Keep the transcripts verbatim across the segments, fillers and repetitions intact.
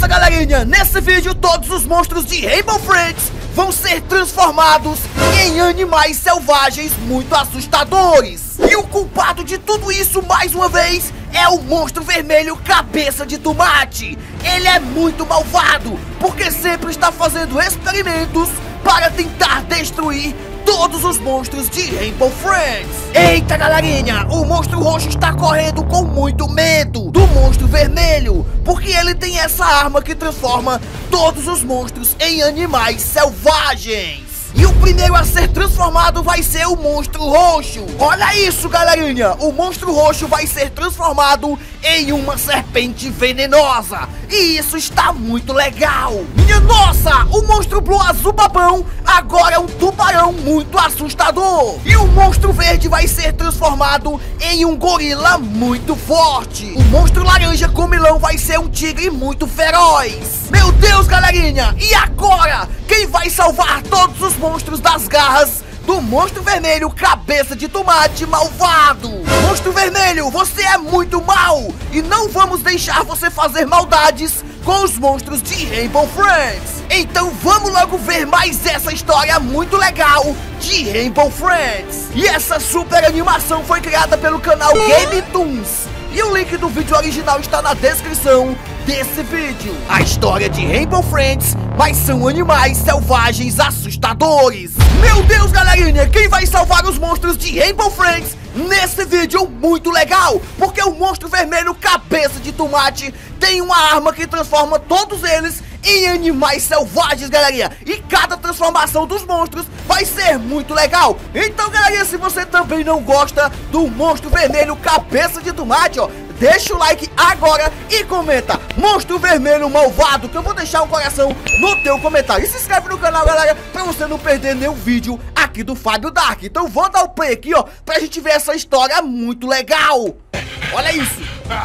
Nossa, galerinha, nesse vídeo todos os monstros de Rainbow Friends vão ser transformados em animais selvagens muito assustadores. E o culpado de tudo isso, mais uma vez, é o monstro vermelho cabeça de tomate. Ele é muito malvado, porque sempre está fazendo experimentos para tentar destruir todos os monstros de Rainbow Friends. Eita, galerinha, o monstro roxo está correndo com muito medo do monstro vermelho, porque ele tem essa arma que transforma todos os monstros em animais selvagens. E o primeiro a ser transformado vai ser o monstro roxo. Olha isso, galerinha, o monstro roxo vai ser transformado em uma serpente venenosa. E isso está muito legal. Minha nossa, o monstro blue azul babão agora é um tubarão muito assustador. E o monstro verde vai ser transformado em um gorila muito forte. O monstro laranja comilão vai ser um tigre muito feroz. Meu Deus, galerinha, e agora? Quem vai salvar todos os monstros das garras do monstro vermelho cabeça de tomate malvado? Monstro vermelho, você é muito mal e não vamos deixar você fazer maldades com os monstros de Rainbow Friends. Então vamos logo ver mais essa história muito legal de Rainbow Friends. E essa super animação foi criada pelo canal Game Toons. E o link do vídeo original está na descrição desse vídeo. A história de Rainbow Friends, mas são animais selvagens assustadores. Meu Deus, galerinha, quem vai salvar os monstros de Rainbow Friends nesse vídeo muito legal? Porque o monstro vermelho cabeça de tomate tem uma arma que transforma todos eles em animais selvagens, galerinha. E cada transformação dos monstros vai ser muito legal. Então, galerinha, se você também não gosta do monstro vermelho cabeça de tomate, ó, deixa o like agora e comenta monstro vermelho malvado, que eu vou deixar um coração no teu comentário. E se inscreve no canal, galera, pra você não perder nenhum vídeo aqui do Fábio Dark. Então vou dar o play aqui, ó, pra gente ver essa história muito legal. Olha isso.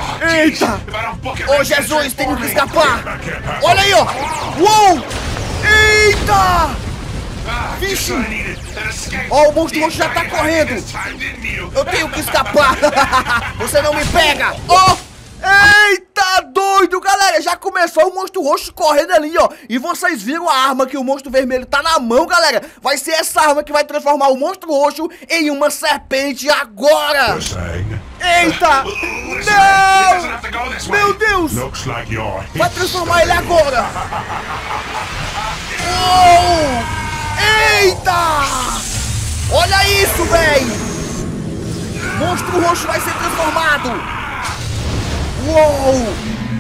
Eita. Ô, Jesus, tenho que escapar. Olha aí, ó. Uou. Eita. Vixe. Ó, o monstro roxo já tá correndo. Eu tenho que escapar. Você não me pega. Ó. Eita, doido, galera. Já começou o monstro roxo correndo ali, ó. E vocês viram a arma que o monstro vermelho tá na mão, galera. Vai ser essa arma que vai transformar o monstro roxo em uma serpente agora. Eita. Não. Meu Deus. Vai transformar ele agora. Uou. Eita. Olha isso, velho. Monstro roxo vai ser transformado. Uou!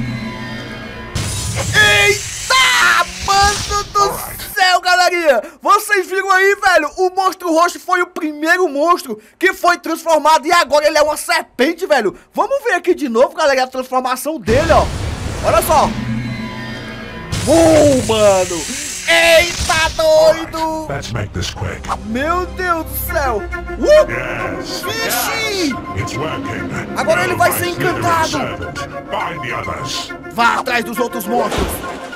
Eita! Mano do céu, galerinha! Vocês viram aí, velho? O monstro roxo foi o primeiro monstro que foi transformado e agora ele é uma serpente, velho. Vamos ver aqui de novo, galera, a transformação dele, ó. Olha só. Uou, mano! Eita, doido! Let's make this quick. Meu Deus do céu! Uh! Yes. Vixe! It's working. Agora ele vai ser encantado. Find the others. Vá atrás dos outros monstros.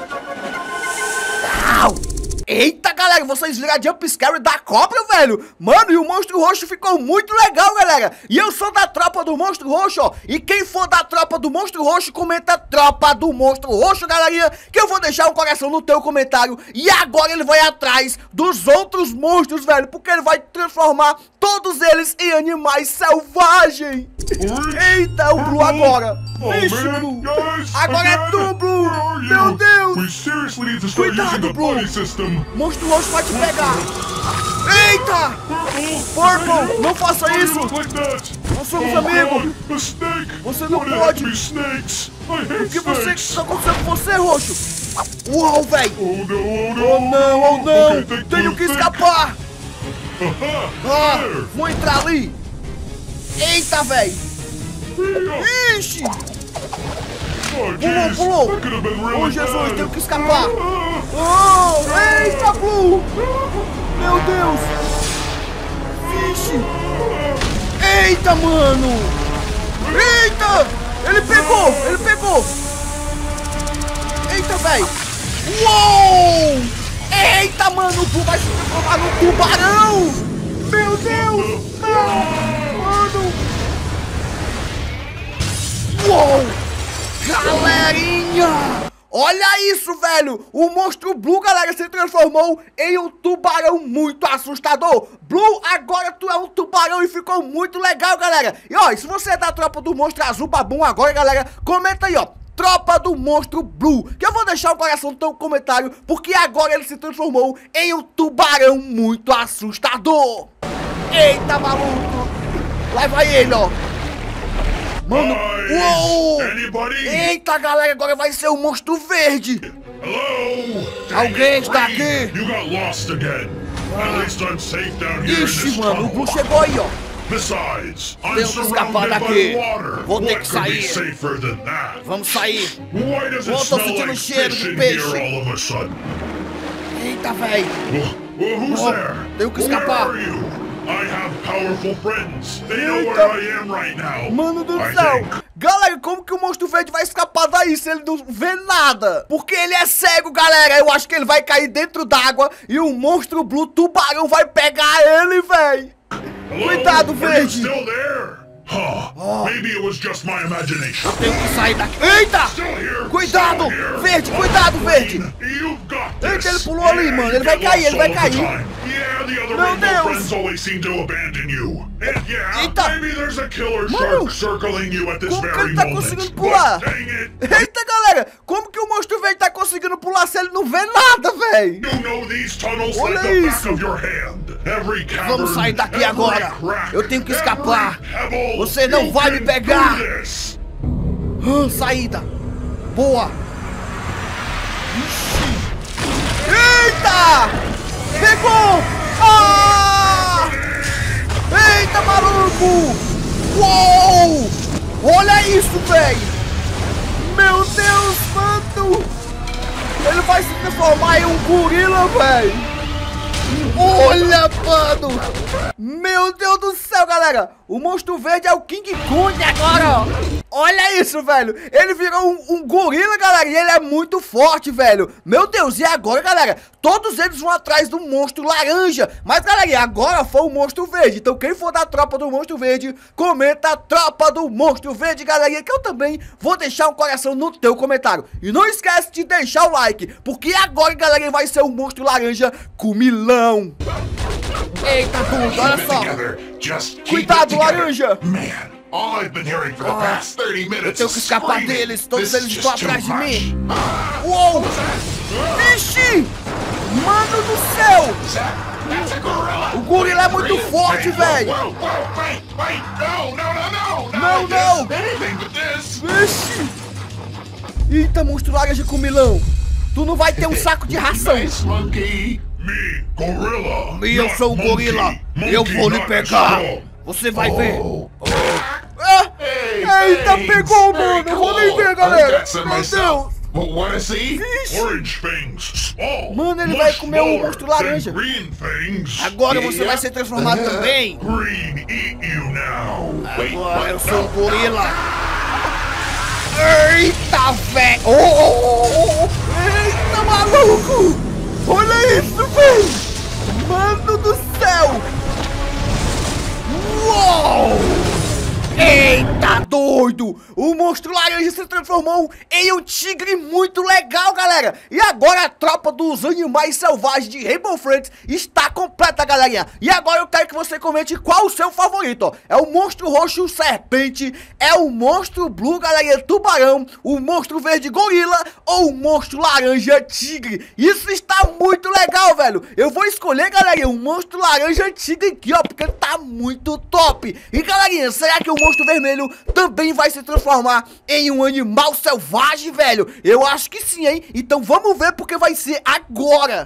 Au! Eita, galera, vocês viram a jump scare da cobra, velho? Mano, e o monstro roxo ficou muito legal, galera. E eu sou da tropa do monstro roxo, ó. E quem for da tropa do monstro roxo, comenta tropa do monstro roxo, galerinha, que eu vou deixar um coração no teu comentário. E agora ele vai atrás dos outros monstros, velho, porque ele vai transformar todos eles em animais selvagens. Eita, o Blue agora. Vixe, Blue. Agora é tu, Blue. Meu Deus. Cuidado, Blue. Monstro roxo vai te pegar. Eita. Purple, não faça isso. Nós somos amigos. Você não pode. O que você está acontecendo com você, roxo? Uau, velho. Oh não, oh não. Tenho que escapar. Ah, vou entrar ali. Eita, velho. Ixi. Pulou, pulou. Oh, Jesus, tenho que escapar. Oh, eita, Blue. Meu Deus. Vixe. Eita, mano. Eita. Ele pegou, ele pegou. Eita, velho. Uou. Eita, mano, o Blue vai se transformar num tubarão. Meu Deus. Ah, mano. Uou. Galerinha. Olha isso, velho. O monstro Blue, galera, se transformou em um tubarão muito assustador. Blue, agora tu é um tubarão e ficou muito legal, galera. E ó, se você é da tropa do monstro azul babum agora, galera, comenta aí, ó. Tropa do monstro Blue, que eu vou deixar o coração no teu comentário, porque agora ele se transformou em um tubarão muito assustador. Eita, maluco. Lá vai ele, ó. Mano, uou. Eita, galera, agora vai ser o monstro verde. Hello? Alguém está aqui? You got lost again. At least I'm safe down here in Ixi, this mano, o tunnel. Blue chegou aí, ó. Besides, I'm Tenho que escapar surrounded daqui. by water. Vou ter What que could be sair. safer than that? Vamos sair. Why does it Oh, tô smell sentindo like cheiro fish de in peixe. here all of a sudden? Eita, velho. Well, well, who's Oh, there? tenho que Where escapar. are you? I have powerful friends. They know Eita. where I am right now. Mano do I céu. think. Galera, como que o monstro verde vai escapar daí se ele não vê nada? Porque ele é cego, galera. Eu acho que ele vai cair dentro d'água e o monstro Blue tubarão vai pegar ele, velho. Hello? Cuidado, Are you verde. still there? Huh. Oh. Maybe it was just my imagination. Tenho que sair daqui. Eita! Still here. Cuidado, Still here. verde, cuidado, verde. You've got this. Eita, ele pulou ali, Yeah, mano. you Ele vai get cair, ele lost vai all the cair. time. Yeah, the other Meu rainbow Deus. friends always seem to abandon you. And yeah, Eita. maybe there's a killer Mano, shark circling you at this como que very ele tá moment. conseguindo pular? But dang it, Eita, galera, como que o monstro verde tá conseguindo pular se ele não vê nada, velho? you know these tunnels Olha like the back isso. of your hand. Every cavern, Vamos sair daqui every agora. crack, Eu tenho que escapar. every pebble, Você não you vai me can pegar. do this. Ah, saída. Boa. Ixi. Eita! Pegou! Ah! Eita, maluco! Uou! Olha isso, velho! Meu Deus, mano! Ele vai se transformar em um gorila, velho! Olha, mano! Meu Deus do céu, galera! O monstro verde é o King Kong agora, ó! Olha isso, velho! Ele virou um, um gorila, galera, e ele é muito forte, velho! Meu Deus, e agora, galera? Todos eles vão atrás do monstro laranja! Mas, galera, agora foi o monstro verde! Então, quem for da tropa do monstro verde, comenta a tropa do monstro verde, galera! Que eu também vou deixar um coração no teu comentário! E não esquece de deixar o like, porque agora, galera, vai ser o monstro laranja com milão! Eita, tudo, olha só! Just keep Cuidado, it together. laranja! Man, all I've been hearing for the past thirty minutes Eu tenho que is escapar screaming. deles, todos This eles is estão just atrás too de much. mim! Uou! Vixe! Mano do céu! Zach, that's a gorilla. O gorila é muito forte, Hey, velho! whoa, whoa, whoa, wait, wait, no, no, no, no, Não, not não. this, anything but this. Vixe! Eita, monstro laranja com milão! Tu não vai ter um saco de ração! Nice monkey. Me, gorilla. E eu not sou o gorila! monkey. Eu Monkey, vou lhe not pegar! strong. Você vai ver! Oh. Ah! Hey, Eita, thanks. pegou, Very mano! Eu vou nem cool. ver, I galera! got some Meu myself. Deus! But wanna see? Vixe. Orange things, small. Mano, ele much vai comer um smaller monstro laranja. than Green things. Agora você vai ser transformado também! Green eat you now. Agora eu sou um gorila! Eita, velho! Oh, oh, oh, oh. Eita, maluco! Olha isso, velho! Mano do céu! Uou! Eita, doido! O monstro laranja se transformou em um tigre muito legal, galera! E agora a tropa dos animais selvagens de Rainbow Friends está completa, galerinha! E agora eu quero que você comente qual o seu favorito, ó. É o monstro roxo serpente, é o monstro blue, galerinha, tubarão, o monstro verde gorila ou o monstro laranja tigre? Isso está muito legal, velho! Eu vou escolher, galerinha, o monstro laranja tigre aqui, ó, porque tá muito top! E, galerinha, será que o monstro vermelho também vai se transformar em um animal selvagem, velho? Eu acho que sim, hein? Então vamos ver porque vai ser agora.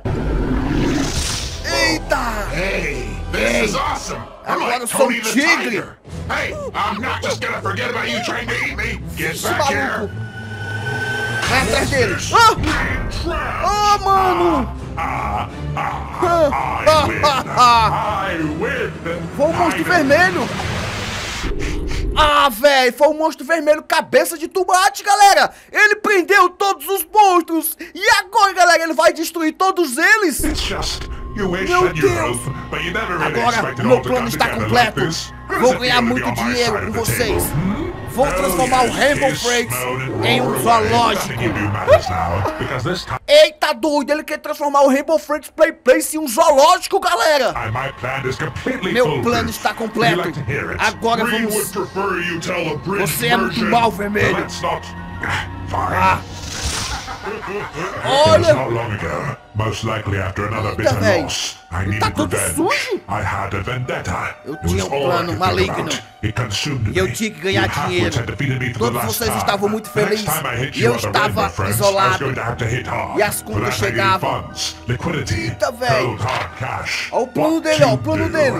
Eita! Hey, this is awesome. I'm Agora like eu sou Tony um the tigre. Tiger. Hey, I'm not just gonna forget about you trying to eat me. Get Esse back here. maluco. Vai atrás dele. Ah! Ah, mano! Ah, ah, I win. I win. Foi o monstro I vermelho. Ah, velho, foi o monstro vermelho cabeça de tomate, galera. Ele prendeu todos os monstros. E agora, galera, ele vai destruir todos eles. It's just you wish Meu that you Deus. hope, but you never really Agora, expected meu all to plano come está together completo. like this. How does Vou it ganhar feel to be muito on my dinheiro side com of the vocês. table, hmm? Vou transformar o Rainbow Friends em um zoológico. Eita doido, ele quer transformar o Rainbow Friends Play Place em um zoológico, galera. Meu plano está completo. Agora vamos... Você é muito mal, vermelho. Ah. Olha! Eita, velho! Tá tudo sujo! Eu tinha um plano maligno e eu tinha que ganhar dinheiro. Todos vocês estavam muito felizes e eu estava isolado. E as contas chegavam. Eita, velho! Olha o plano dele, ó, o plano dele!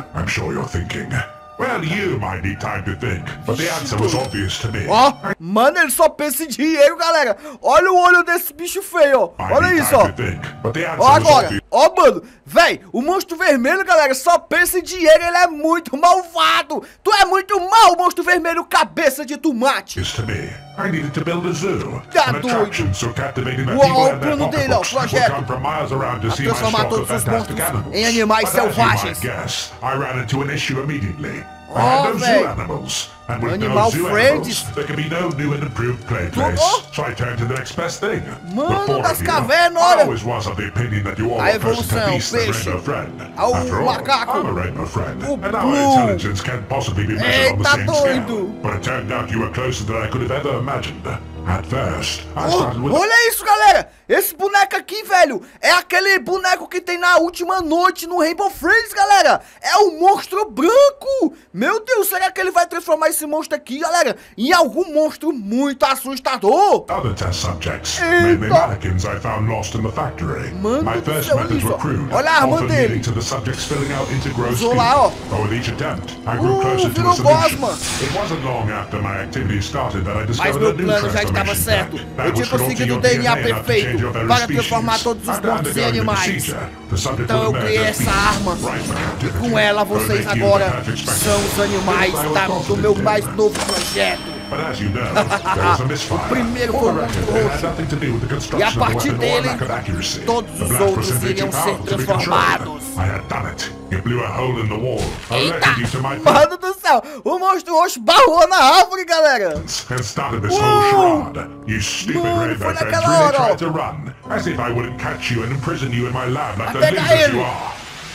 Well, you might need time to think, but the answer was obvious to me. Ó, oh, mano, ele só pensa em dinheiro, galera. Olha o olho desse bicho feio, ó. Olha isso, ó. Ó agora, ó, mano. Véi, o monstro vermelho, galera, só pensa em dinheiro. Ele é muito malvado. Tu é muito mal, monstro vermelho, cabeça de tomate. I needed to build a zoo, tá an attraction so captivating that Uau, people and their pocketbooks would come from miles around to see my stock of fantastic animals. Em animais but selvagens. As you might guess, I ran into an issue immediately. Oh, I had no véi. zoo animals, and with Animal no zoo friends. animals, there can be no new and improved play place. Oh. So I turned to the next best thing. Mano the das you. cavernas, I olha. always was of the opinion that you all A were first to evolução, beast the peixe. rainbow friend. Ao After all, macaco. I'm a rainbow friend, O and our blue. intelligence can't possibly be measured on the Eita same doido. scale. But it turned out you were closer than I could have ever imagined. At first, I started Oh, with... olha isso, galera! Esse boneco aqui, velho, é aquele boneco que tem na última noite no Rainbow Friends, galera! É o monstro branco! Meu Deus, será que ele vai transformar esse monstro aqui, galera, em algum monstro muito assustador? Other test subjects, mainly mannequins I found lost in the factory. Mano My do first céu, methods olha were isso. crude, Olha a arma often dele. leading to the subjects filling out into gross Usou scheme. lá, ó. But with each attempt, I grew Uh, closer to virou a solution. gosma. It wasn't long after my activity started that I Mas discovered meu a new plano já estava transformation certo. pack. Eu That tinha was to alter conseguido o your D N A D N A enough to change perfeito your very para species. transformar todos os After monstros em undergoing the animais. procedure, the subject Então was eu made criei as essa beasts, arma. right for E captivity. com ela vocês Don't make you agora the perfect são specimen. os animais This I was da, do confident meu in. mais novo projeto. But as you know, there was a misfire. O primeiro For foi the o record, monstro it had roxo. nothing to do with the E a construction of the partir weapon or dele, lack of accuracy. todos The os blast was outros simply iriam too ser powerful to be controlled. transformados. I had done it. It blew a hole in the wall, Eita! alerted you to my Mano do céu, o monstro roxo barrou na árvore, galera. and started this Uou! whole charade. You stupid Mano, rainbow foi friends naquela really hora, ó. tried to run, as if I wouldn't catch you and imprison you in my lab like the Vai pegar losers ele. you are.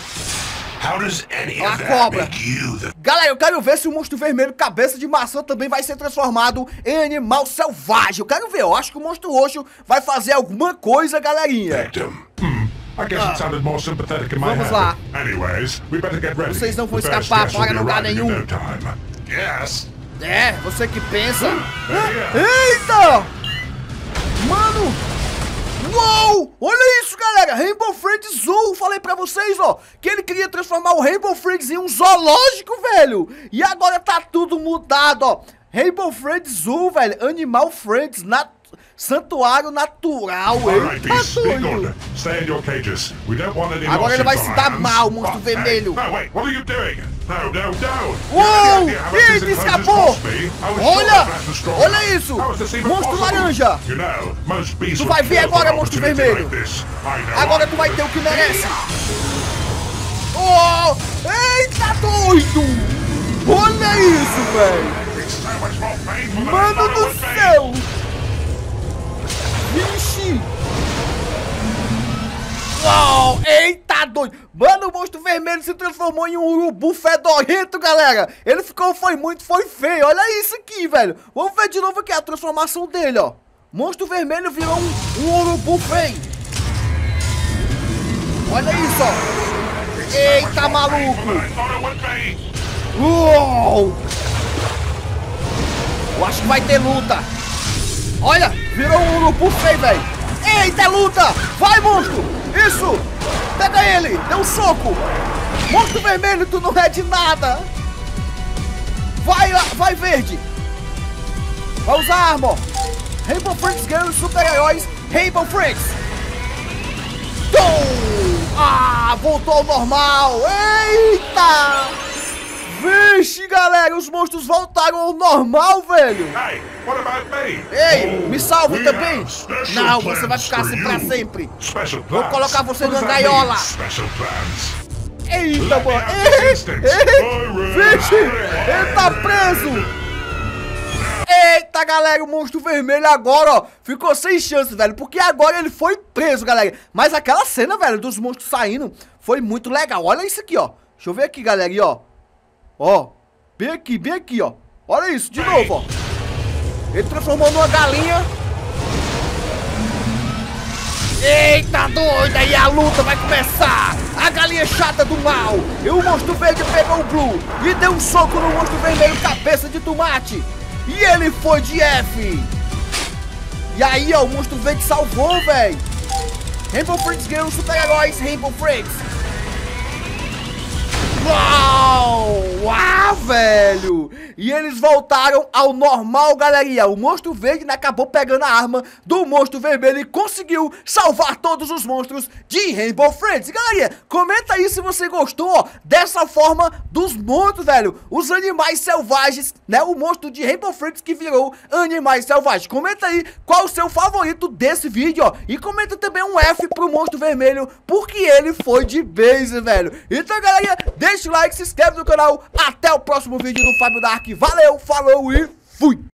How does any A of that cobra. make you the... Galera, eu quero ver se o monstro vermelho cabeça de maçã também vai ser transformado em animal selvagem. Eu quero ver, eu acho que o monstro roxo vai fazer alguma coisa, galerinha. victim? Hmm. I guess it sounded more sympathetic in my Vamos head. lá. Anyways, we better get ready. Vocês não vão The first escapar guest will para be lugar arriving in nenhum. no time. Yes. É, você que pensa. Yeah. Eita! Mano! Uou! Olha isso, galera! Rainbow Friends Zoo! Falei pra vocês, ó, que ele queria transformar o Rainbow Friends em um zoológico, velho! E agora tá tudo mudado, ó! Rainbow Friends Zoo, velho! Animal Friends, nat santuário natural, All right, eita beasts, be doido! good. Stay in your cages. We don't want any Agora ele vai lawsuits se on dar our hands. mal, monstro Oh, vermelho. Hey, no, wait, what are you doing? No, no, no. Uou! You have any idea how much Eita, this escapou! cost me? I was Olha! sure that was strong Olha enough. isso! How is this even Monstro possible? laranja! You know, most beasts Tu would vai ver kill for agora, an monstro opportunity vermelho. like this. I know Agora I tu vai would. ter o que merece! Oh! Eita doido! Olha isso, velho! It's so much more painful than I Mano thought it do would be. céu! Vixe! Uau! Eita doido! Mano, o monstro vermelho se transformou em um urubu fedorento, galera! Ele ficou, foi muito, foi feio! Olha isso aqui, velho! Vamos ver de novo aqui a transformação dele, ó! Monstro vermelho virou um, um urubu feio! Olha isso, ó! Eita, maluco! Uou! Eu acho que vai ter luta! Olha! Virou um urubu feio, velho! Eita, luta! Vai, monstro! Isso! Pega ele! Dê um soco! Monstro vermelho, tu não é de nada! Vai lá! Vai, verde! Vai usar arma, ó! Rainbow Friends ganham super-heróis Rainbow Friends! Tum! Ah! Voltou ao normal! Eita! Vixe, galera! Os monstros voltaram ao normal, velho! Hey, what about me? Ei, me salva We também! have special Não, você vai plans ficar for assim pra you. sempre! Special Vou plans? colocar você What does numa that gaiola. mean, Special plans. Eita, Let me mano! have Ei, this instance. ei, Alright. vixe! Ele tá preso! Eita, galera, o monstro vermelho agora, ó, ficou sem chance, velho, porque agora ele foi preso, galera. Mas aquela cena, velho, dos monstros saindo foi muito legal. Olha isso aqui, ó. Deixa eu ver aqui, galera, ó. Ó, bem aqui, bem aqui, ó. Olha isso, de novo, ó. Ele transformou numa galinha. Eita, doida, aí a luta vai começar. A galinha chata do mal. E o monstro verde pegou o Blue e deu um soco no monstro vermelho, cabeça de tomate. E ele foi de F. E aí, ó, o monstro verde salvou, velho. Rainbow Friends ganhou super-heróis Rainbow Friends. Uau! Uau, velho! E eles voltaram ao normal, galerinha. O monstro verde acabou pegando a arma do monstro vermelho e conseguiu salvar todos os monstros de Rainbow Friends. E, galerinha, comenta aí se você gostou, ó, dessa forma dos monstros, velho. Os animais selvagens, né? O monstro de Rainbow Friends que virou animais selvagens. Comenta aí qual o seu favorito desse vídeo, ó. E comenta também um F pro monstro vermelho, porque ele foi de base, velho. Então, galerinha, deixa o like, se inscreve no canal. Até o próximo vídeo do Fábio Dark. Valeu, falou e fui!